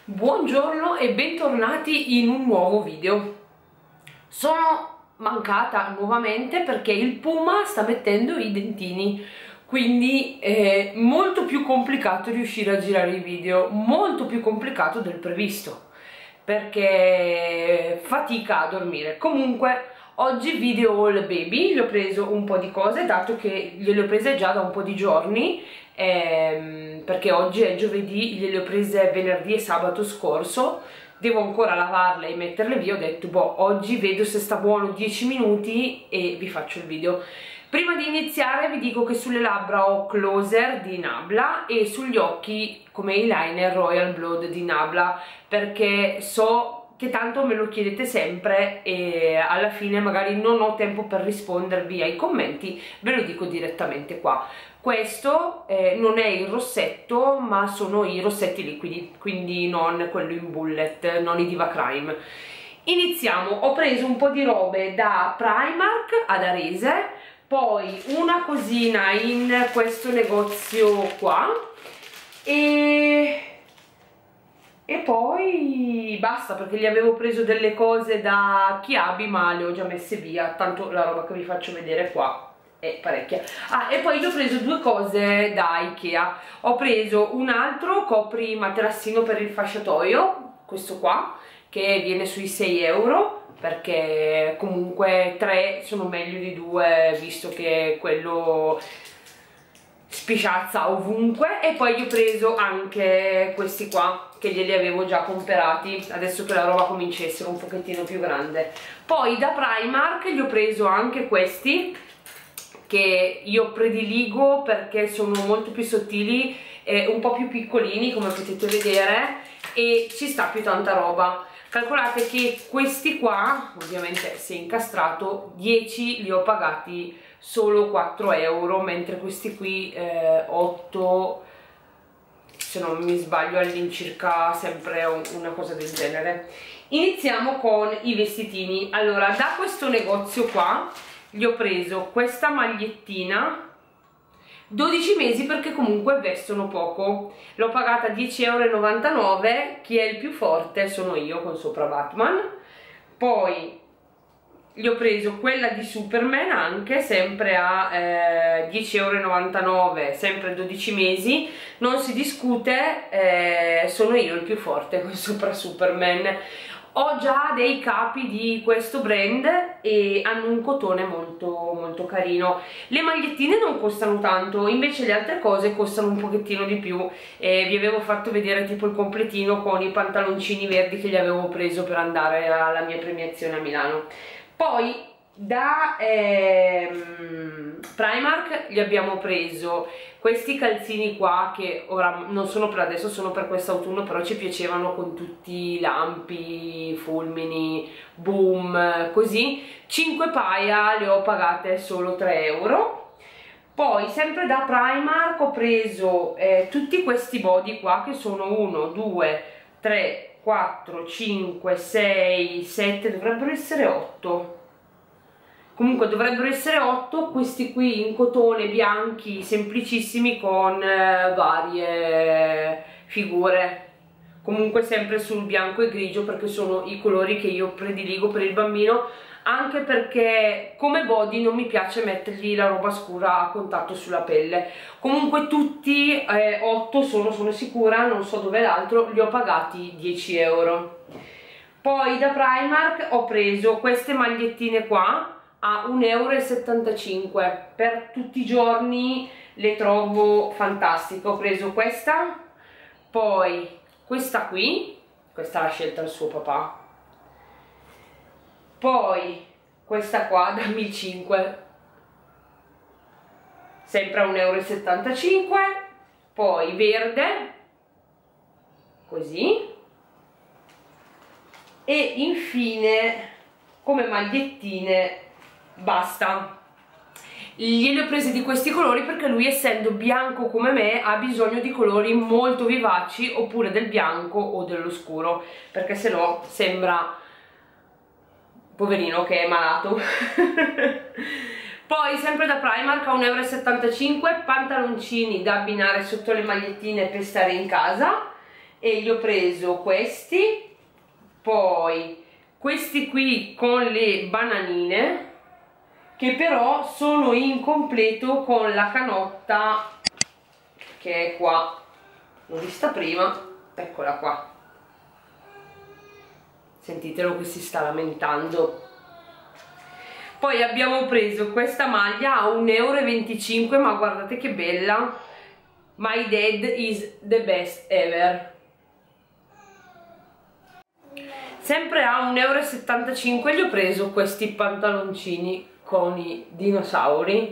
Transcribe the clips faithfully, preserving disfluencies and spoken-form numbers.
Buongiorno e bentornati in un nuovo video. Sono mancata nuovamente perché il Puma sta mettendo i dentini, quindi è molto più complicato riuscire a girare i video, molto più complicato del previsto, perché fatica a dormire. Comunque oggi video haul baby, gli ho preso un po' di cose, dato che gliele ho prese già da un po' di giorni, ehm, perché oggi è giovedì, gliele ho prese venerdì e sabato scorso, devo ancora lavarle e metterle via. Ho detto, boh, oggi vedo se sta buono dieci minuti e vi faccio il video. Prima di iniziare vi dico che sulle labbra ho Closer di Nabla e sugli occhi come eyeliner Royal Blood di Nabla, perché so che tanto me lo chiedete sempre e alla fine magari non ho tempo per rispondervi ai commenti, ve lo dico direttamente qua. Questo eh, non è il rossetto, ma sono i rossetti liquidi, quindi non quello in bullet, non i Diva Crime. Iniziamo. Ho preso un po' di robe da Primark ad Arese, poi una cosina in questo negozio qua e... e poi basta, perché gli avevo preso delle cose da Kiabi ma le ho già messe via, tanto la roba che vi faccio vedere qua è parecchia. Ah, e poi gli ho preso due cose da Ikea. Ho preso un altro copri materassino per il fasciatoio, questo qua, che viene sui sei euro, perché comunque tre sono meglio di due, visto che quello spisciazza ovunque. E poi gli ho preso anche questi qua, che glieli avevo già comprati, adesso che la roba comincia a essere un pochettino più grande. Poi da Primark gli ho preso anche questi, che io prediligo perché sono molto più sottili, eh, un po' più piccolini come potete vedere, e ci sta più tanta roba. Calcolate che questi qua, ovviamente se incastrato, dieci li ho pagati solo quattro euro, mentre questi qui eh, otto, se non mi sbaglio all'incirca, sempre una cosa del genere. Iniziamo con i vestitini. Allora, da questo negozio qua gli ho preso questa magliettina, dodici mesi, perché comunque vestono poco. L'ho pagata dieci e novantanove euro. Chi è il più forte sono io con sopra Batman. Poi gli ho preso quella di Superman, anche sempre a eh, dieci e novantanove euro, sempre dodici mesi, non si discute, eh, sono io il più forte con sopra Superman. Ho già dei capi di questo brand e hanno un cotone molto molto carino. Le magliettine non costano tanto, invece le altre cose costano un pochettino di più. Eh, vi avevo fatto vedere tipo il completino con i pantaloncini verdi che gli avevo preso per andare alla mia premiazione a Milano. Poi da ehm, Primark gli abbiamo preso questi calzini qua, che ora non sono per adesso, sono per quest'autunno, però ci piacevano, con tutti i lampi, fulmini, boom, così. Cinque paia, le ho pagate solo tre euro. Poi sempre da Primark ho preso eh, tutti questi body qua, che sono uno, due, tre, quattro, cinque, sei, sette, dovrebbero essere otto. Comunque dovrebbero essere otto, questi qui in cotone, bianchi, semplicissimi, con eh, varie figure. Comunque sempre sul bianco e grigio, perché sono i colori che io prediligo per il bambino, anche perché come body non mi piace mettergli la roba scura a contatto sulla pelle. Comunque tutti eh, otto sono, sono sicura, non so dove l'altro, li ho pagati dieci euro. Poi da Primark ho preso queste magliettine qua a un euro e settantacinque, per tutti i giorni le trovo fantastiche. Ho preso questa, poi questa qui, questa l'ha scelta il suo papà, poi questa qua da Mi cinque, sempre a un euro e settantacinque, poi verde, così, e infine come magliettine basta. Gliele ho prese di questi colori perché lui, essendo bianco come me, ha bisogno di colori molto vivaci, oppure del bianco o dello scuro, perché se no sembra poverino che è malato. Poi sempre da Primark a un euro e settantacinque, pantaloncini da abbinare sotto le magliettine per stare in casa, e gli ho preso questi, poi questi qui con le bananine, che però sono incompleto con la canotta che è qua, l'ho vista prima, eccola qua, sentitelo che si sta lamentando. Poi abbiamo preso questa maglia a un euro e venticinque, ma guardate che bella, My Dad is the best ever. Sempre a un euro e settantacinque gli ho preso questi pantaloncini con i dinosauri.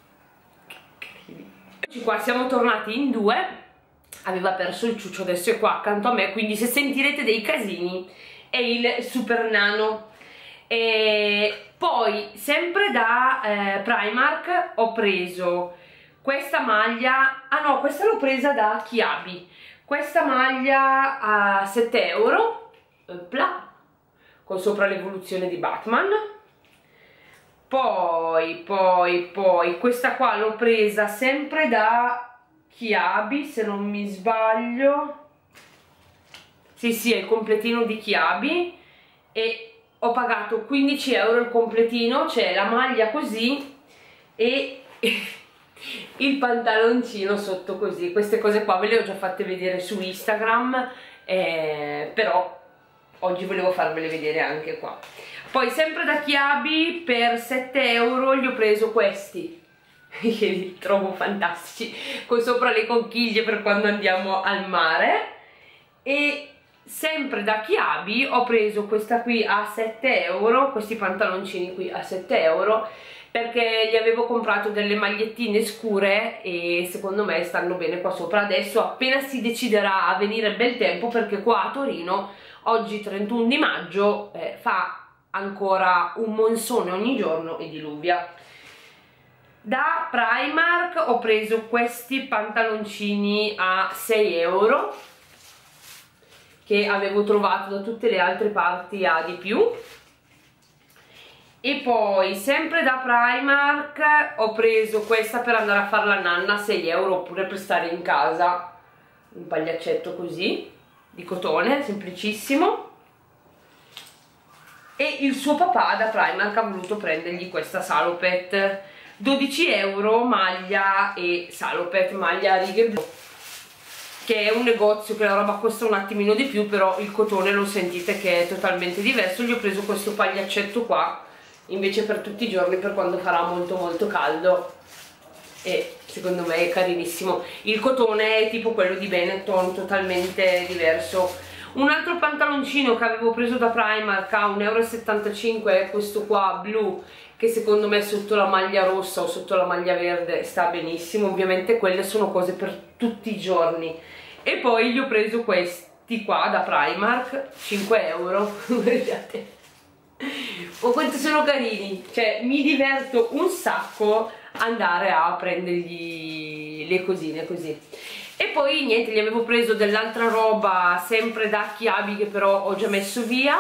Qua siamo tornati in due, aveva perso il ciuccio, adesso è qua accanto a me, quindi se sentirete dei casini è il super nano. E poi sempre da eh, Primark ho preso questa maglia, ah no, questa l'ho presa da Kiabi, questa maglia a sette euro, con sopra l'evoluzione di Batman. Poi, poi, poi, questa qua l'ho presa sempre da Kiabi, se non mi sbaglio. Sì, sì, è il completino di Kiabi e ho pagato quindici euro il completino, c'è la maglia così e il pantaloncino sotto così. Queste cose qua ve le ho già fatte vedere su Instagram, eh, però oggi volevo farvele vedere anche qua. Poi sempre da Kiabi per sette euro gli ho preso questi che li trovo fantastici, con sopra le conchiglie per quando andiamo al mare. E sempre da Kiabi ho preso questa qui a sette euro, questi pantaloncini qui a sette euro, perché gli avevo comprato delle magliettine scure e secondo me stanno bene qua sopra. Adesso appena si deciderà a venire bel tempo, perché qua a Torino oggi trentuno di maggio eh, fa ancora un monsone ogni giorno e diluvia. Da Primark ho preso questi pantaloncini a sei euro che avevo trovato da tutte le altre parti a di più. E poi sempre da Primark ho preso questa per andare a fare la nanna a sei euro, oppure per stare in casa, un pagliaccetto così di cotone, semplicissimo. E il suo papà da Primark ha voluto prendergli questa salopette, dodici euro, maglia e salopette, maglia a righe blu, che è un negozio che la roba costa un attimino di più, però il cotone lo sentite che è totalmente diverso. Gli ho preso questo pagliaccetto qua invece per tutti i giorni, per quando farà molto molto caldo, e secondo me è carinissimo. Il cotone è tipo quello di Benetton, totalmente diverso. Un altro pantaloncino che avevo preso da Primark a un euro e settantacinque è questo qua blu, che secondo me sotto la maglia rossa o sotto la maglia verde sta benissimo. Ovviamente quelle sono cose per tutti i giorni. E poi gli ho preso questi qua da Primark, cinque euro, guardate, oh quanto sono carini, cioè mi diverto un sacco andare a prendergli le cosine così. E poi niente, gli avevo preso dell'altra roba sempre da Kiabi, che però ho già messo via,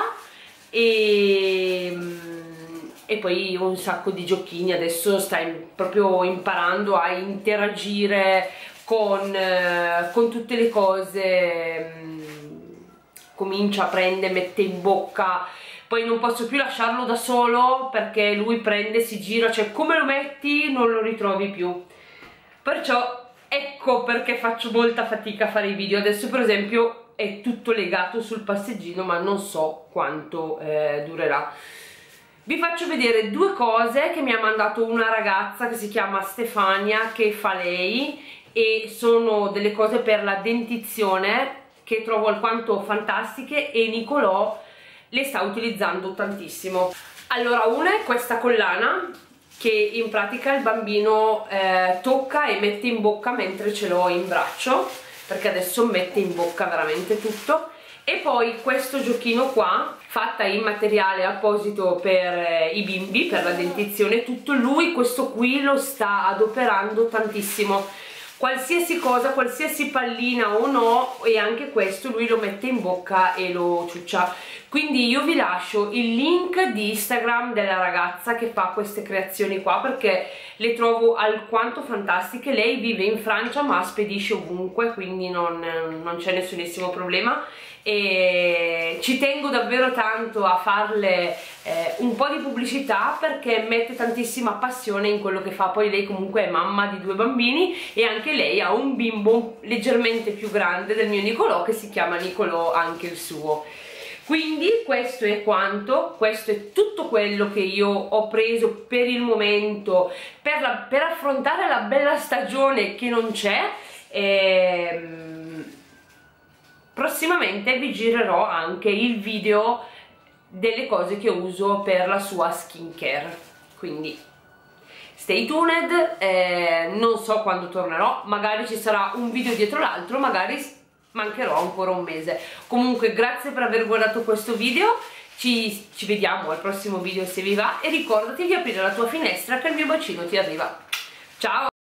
e, e poi un sacco di giochini. Adesso sta in, proprio imparando a interagire con, eh, con tutte le cose, comincia a prendere, mette in bocca, poi non posso più lasciarlo da solo perché lui prende, si gira, cioè come lo metti non lo ritrovi più, perciò ecco perché faccio molta fatica a fare i video. Adesso per esempio è tutto legato sul passeggino, ma non so quanto eh, durerà. Vi faccio vedere due cose che mi ha mandato una ragazza che si chiama Stefania, che fa lei, e sono delle cose per la dentizione che trovo alquanto fantastiche, e Nicolò le sta utilizzando tantissimo. Allora, una è questa collana che in pratica il bambino eh, tocca e mette in bocca mentre ce l'ho in braccio, perché adesso mette in bocca veramente tutto. E poi questo giochino qua, fatta in materiale apposito per eh, i bimbi, per la dentizione, tutto lui questo qui lo sta adoperando tantissimo. qualsiasi cosa, qualsiasi pallina o no, e anche questo lui lo mette in bocca e lo ciuccia. Quindi io vi lascio il link di Instagram della ragazza che fa queste creazioni qua, perché le trovo alquanto fantastiche. Lei vive in Francia ma spedisce ovunque, quindi non, non c'è nessunissimo problema, e ci tengo davvero tanto a farle eh, un po' di pubblicità, perché mette tantissima passione in quello che fa. Poi lei comunque è mamma di due bambini e anche lei ha un bimbo leggermente più grande del mio Nicolò, che si chiama Nicolò anche il suo. Quindi questo è quanto, questo è tutto quello che io ho preso per il momento per, la, per affrontare la bella stagione che non c'è. ehm, prossimamente vi girerò anche il video delle cose che uso per la sua skincare, quindi stay tuned. Eh, non so quando tornerò, magari ci sarà un video dietro l'altro, magari mancherò ancora un mese. Comunque grazie per aver guardato questo video, ci, ci vediamo al prossimo video se vi va, e ricordati di aprire la tua finestra che il mio bacino ti arriva. Ciao!